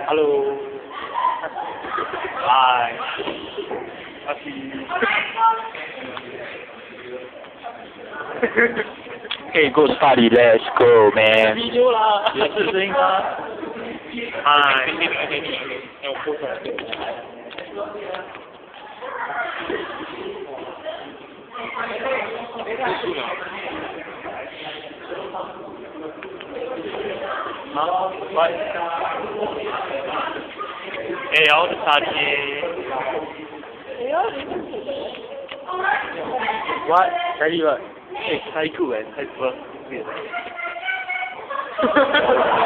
Hello. Hi. Okay, go study. Let's go, man. Video 啦，还是声音啊？嗨。好，拜。SRJC. What? Tadi what? Saya cool kan? Saya sebab.